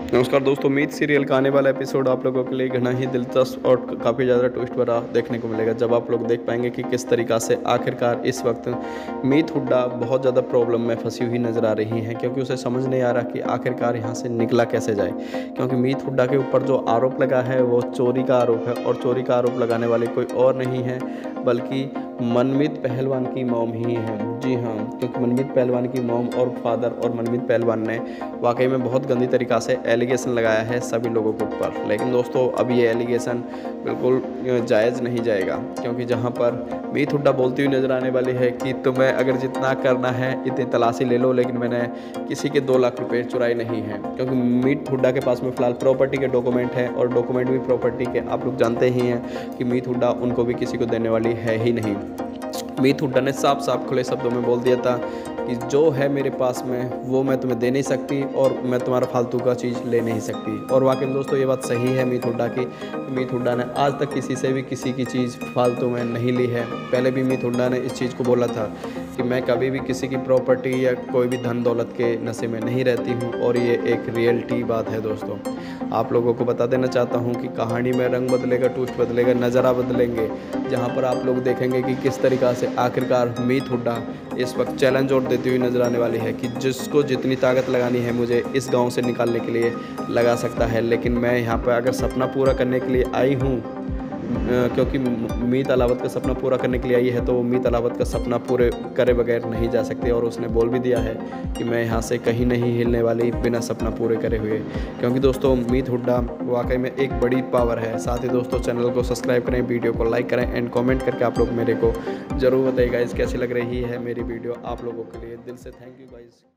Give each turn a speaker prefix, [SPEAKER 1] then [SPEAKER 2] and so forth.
[SPEAKER 1] नमस्कार दोस्तों, मीत सीरियल का आने वाला एपिसोड आप लोगों के लिए घना ही दिलचस्प और काफ़ी ज़्यादा ट्विस्ट भरा देखने को मिलेगा। जब आप लोग देख पाएंगे कि किस तरीक़ा से आखिरकार इस वक्त मीत हुड्डा बहुत ज़्यादा प्रॉब्लम में फंसी हुई नज़र आ रही हैं, क्योंकि उसे समझ नहीं आ रहा कि आखिरकार यहाँ से निकला कैसे जाए। क्योंकि मीत हुड्डा के ऊपर जो आरोप लगा है वो चोरी का आरोप है, और चोरी का आरोप लगाने वाले कोई और नहीं है बल्कि मनमीत पहलवान की मॉम ही है। जी हाँ, क्योंकि मनमीत पहलवान की मॉम और फादर और मनमीत पहलवान ने वाकई में बहुत गंदी तरीक़ा से एलिगेशन लगाया है सभी लोगों के ऊपर। लेकिन दोस्तों, अब ये एलिगेशन बिल्कुल जायज़ नहीं जाएगा, क्योंकि जहाँ पर मीत हुड्डा बोलती हुई नज़र आने वाली है कि तुम्हें अगर जितना करना है इतनी तलाशी ले लो, लेकिन मैंने किसी के 2 लाख रुपये चुराए नहीं हैं। क्योंकि मीत हुड्डा के पास में फ़िलहाल प्रॉपर्टी के डॉक्यूमेंट हैं, और डॉक्यूमेंट भी प्रॉपर्टी के आप लोग जानते ही हैं कि मीत हुड्डा उनको भी किसी को देने वाली है ही नहीं। मीत हुड्डा ने साफ साफ खुले शब्दों में बोल दिया था कि जो है मेरे पास में वो मैं तुम्हें दे नहीं सकती, और मैं तुम्हारा फालतू का चीज़ ले नहीं सकती। और वाकई में दोस्तों, ये बात सही है मीत हुड्डा की। मीत हुड्डा ने आज तक किसी से भी किसी की चीज़ फालतू में नहीं ली है। पहले भी मीत हुड्डा ने इस चीज़ को बोला था कि मैं कभी भी किसी की प्रॉपर्टी या कोई भी धन दौलत के नशे में नहीं रहती हूँ, और ये एक रियलिटी बात है दोस्तों। आप लोगों को बता देना चाहता हूँ कि कहानी में रंग बदलेगा, ट्विस्ट बदलेगा, नज़ारा बदलेंगे, जहाँ पर आप लोग देखेंगे कि किस तरीक़ा से आखिरकार मीत हुड्डा इस वक्त चैलेंज और देती हुई नज़र आने वाली है कि जिसको जितनी ताकत लगानी है मुझे इस गांव से निकालने के लिए लगा सकता है। लेकिन मैं यहाँ पर अगर सपना पूरा करने के लिए आई हूँ, क्योंकि मीत अलावत का सपना पूरा करने के लिए आई है, तो वो मीत अलावत का सपना पूरे करे बगैर नहीं जा सकती। और उसने बोल भी दिया है कि मैं यहाँ से कहीं नहीं हिलने वाली बिना सपना पूरे करे हुए। क्योंकि दोस्तों, मीत हुड्डा वाकई में एक बड़ी पावर है। साथ ही दोस्तों, चैनल को सब्सक्राइब करें, वीडियो को लाइक करें, एंड कमेंट करके आप लोग मेरे को ज़रूर बताइएगा इस कैसी लग रही है मेरी वीडियो। आप लोगों के लिए दिल से थैंक यू गाइस।